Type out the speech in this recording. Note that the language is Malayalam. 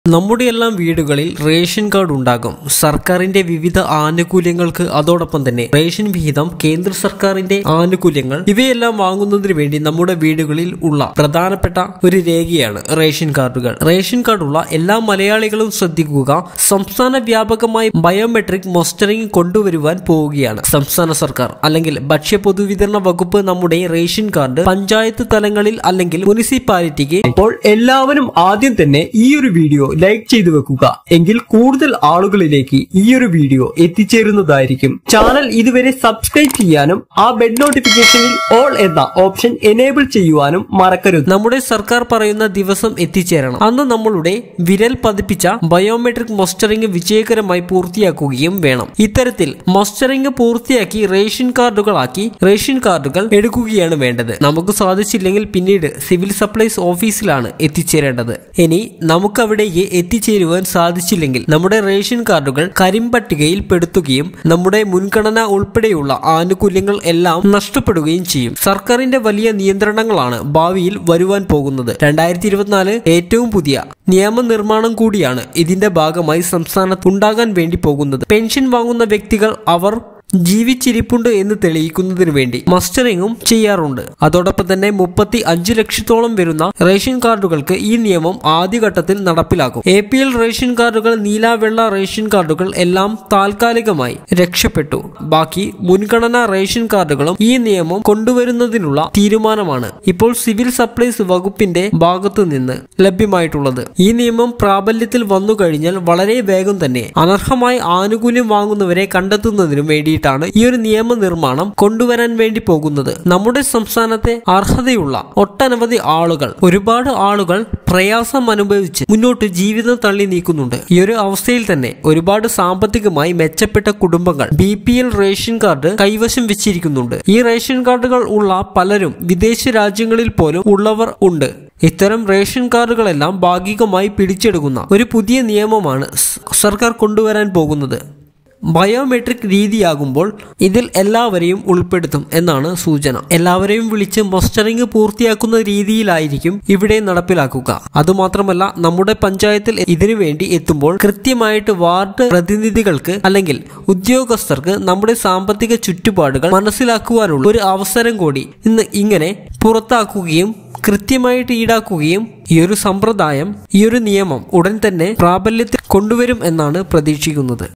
നമ്മുടെ എല്ലാം വീടുകളിൽ റേഷൻ കാർഡ് ഉണ്ടാകും. സർക്കാരിന്റെ വിവിധ ആനുകൂല്യങ്ങൾക്ക് അതോടൊപ്പം തന്നെ റേഷൻ വിഹിതം, കേന്ദ്ര സർക്കാരിന്റെ ആനുകൂല്യങ്ങൾ ഇവയെല്ലാം വാങ്ങുന്നതിന് വേണ്ടി നമ്മുടെ വീടുകളിൽ ഉള്ള പ്രധാനപ്പെട്ട ഒരു രേഖയാണ് റേഷൻ കാർഡുകൾ. റേഷൻ കാർഡുള്ള എല്ലാ മലയാളികളും ശ്രദ്ധിക്കുക, സംസ്ഥാന വ്യാപകമായി ബയോമെട്രിക് മസ്റ്ററിംഗ് കൊണ്ടുവരുവാൻ പോവുകയാണ് സംസ്ഥാന സർക്കാർ അല്ലെങ്കിൽ ഭക്ഷ്യ പൊതുവിതരണ വകുപ്പ്. നമ്മുടെ റേഷൻ കാർഡ് പഞ്ചായത്ത് തലങ്ങളിൽ അല്ലെങ്കിൽ മുനിസിപ്പാലിറ്റിക്ക്. അപ്പോൾ എല്ലാവരും ആദ്യം തന്നെ ഈ ഒരു വീഡിയോ ലൈക്ക് ചെയ്തു വെക്കുക, എങ്കിൽ കൂടുതൽ ആളുകളിലേക്ക് ഈ ഒരു വീഡിയോ എത്തിച്ചേരുന്നതായിരിക്കും. ചാനൽ ഇതുവരെ സബ്സ്ക്രൈബ് ചെയ്യാനും ആ ബെൽ നോട്ടിഫിക്കേഷനിൽ ഓൾ എന്ന ഓപ്ഷൻ എനേബിൾ ചെയ്യുവാനും മറക്കരുത്. നമ്മുടെ സർക്കാർ പറയുന്ന ദിവസം എത്തിച്ചേരണം. അന്ന് നമ്മളുടെ വിരൽ പതിപ്പിച്ച ബയോമെട്രിക് മസ്റ്ററിംഗ് വിജയകരമായി പൂർത്തിയാക്കുകയും വേണം. ഇത്തരത്തിൽ മസ്റ്ററിംഗ് പൂർത്തിയാക്കി റേഷൻ കാർഡുകൾ എടുക്കുകയാണ് വേണ്ടത്. നമുക്ക് സാധിച്ചില്ലെങ്കിൽ പിന്നീട് സിവിൽ സപ്ലൈസ് ഓഫീസിലാണ് എത്തിച്ചേരേണ്ടത്. ഇനി നമുക്കവിടേക്ക് എത്തിച്ചേരുവാൻ സാധിച്ചില്ലെങ്കിൽ നമ്മുടെ റേഷൻ കാർഡുകൾ കരിമ്പട്ടികയിൽ പെടുത്തുകയും നമ്മുടെ മുൻഗണന ഉൾപ്പെടെയുള്ള ആനുകൂല്യങ്ങൾ എല്ലാം നഷ്ടപ്പെടുകയും ചെയ്യും. സർക്കാരിന്റെ വലിയ നിയന്ത്രണങ്ങളാണ് ഭാവിയിൽ വരുവാൻ പോകുന്നത്. 2024 ഏറ്റവും പുതിയ നിയമനിർമ്മാണം കൂടിയാണ് ഇതിന്റെ ഭാഗമായി സംസ്ഥാനത്ത് ഉണ്ടാകാൻ വേണ്ടി പോകുന്നത്. പെൻഷൻ വാങ്ങുന്ന വ്യക്തികൾ അവർ ജീവിച്ചിരിപ്പുണ്ട് എന്ന് തെളിയിക്കുന്നതിന് വേണ്ടി മസ്റ്ററിംഗും ചെയ്യാറുണ്ട്. അതോടൊപ്പം തന്നെ 35 ലക്ഷത്തോളം വരുന്ന റേഷൻ കാർഡുകൾക്ക് ഈ നിയമം ആദ്യഘട്ടത്തിൽ നടപ്പിലാക്കും. APL റേഷൻ കാർഡുകൾ, നീല വെള്ള റേഷൻ കാർഡുകൾ എല്ലാം താൽക്കാലികമായി രക്ഷപ്പെട്ടു. ബാക്കി മുൻഗണനാ റേഷൻ കാർഡുകളും ഈ നിയമം കൊണ്ടുവരുന്നതിനുള്ള തീരുമാനമാണ് ഇപ്പോൾ സിവിൽ സപ്ലൈസ് വകുപ്പിന്റെ ഭാഗത്തു നിന്ന് ലഭ്യമായിട്ടുള്ളത്. ഈ നിയമം പ്രാബല്യത്തിൽ വന്നു കഴിഞ്ഞാൽ വളരെ വേഗം തന്നെ അനർഹമായി ആനുകൂല്യം വാങ്ങുന്നവരെ കണ്ടെത്തുന്നതിനു വേണ്ടി ഈ ഒരു നിയമനിർമ്മാണം കൊണ്ടുവരാൻ വേണ്ടി പോകുന്നത്. നമ്മുടെ സംസ്ഥാനത്തെ അർഹതയുള്ള ഒട്ടനവധി ആളുകൾ, ഒരുപാട് ആളുകൾ പ്രയാസം അനുഭവിച്ച് മുന്നോട്ട് ജീവിതം തള്ളി നീക്കുന്നുണ്ട്. ഈ ഒരു അവസ്ഥയിൽ തന്നെ ഒരുപാട് സാമ്പത്തികമായി മെച്ചപ്പെട്ട കുടുംബങ്ങൾ BPL റേഷൻ കാർഡ് കൈവശം വെച്ചിരിക്കുന്നുണ്ട്. ഈ റേഷൻ കാർഡുകൾ ഉള്ള പലരും വിദേശ രാജ്യങ്ങളിൽ പോലും ഉള്ളവർ ഉണ്ട്. ഇത്തരം റേഷൻ കാർഡുകളെല്ലാം ഭാഗികമായി പിടിച്ചെടുക്കുന്ന ഒരു പുതിയ നിയമമാണ് സർക്കാർ കൊണ്ടുവരാൻ പോകുന്നത്. ബയോമെട്രിക് രീതിയാകുമ്പോൾ ഇതിൽ എല്ലാവരെയും ഉൾപ്പെടുത്തും എന്നാണ് സൂചന. എല്ലാവരെയും വിളിച്ച് മസ്റ്ററിംഗ് പൂർത്തിയാക്കുന്ന രീതിയിലായിരിക്കും ഇവിടെ നടപ്പിലാക്കുക. അതുമാത്രമല്ല, നമ്മുടെ പഞ്ചായത്തിൽ ഇതിനു വേണ്ടി എത്തുമ്പോൾ കൃത്യമായിട്ട് വാർഡ് പ്രതിനിധികൾക്ക് അല്ലെങ്കിൽ ഉദ്യോഗസ്ഥർക്ക് നമ്മുടെ സാമ്പത്തിക ചുറ്റുപാടുകൾ മനസ്സിലാക്കുവാനുള്ള ഒരു അവസരം കൂടി ഇന്ന് ഇങ്ങനെ പുറത്താക്കുകയും കൃത്യമായിട്ട് ഈടാക്കുകയും ഈ ഒരു സമ്പ്രദായം, ഈ ഒരു നിയമം ഉടൻ തന്നെ പ്രാബല്യത്തിൽ കൊണ്ടുവരും എന്നാണ് പ്രതീക്ഷിക്കുന്നത്.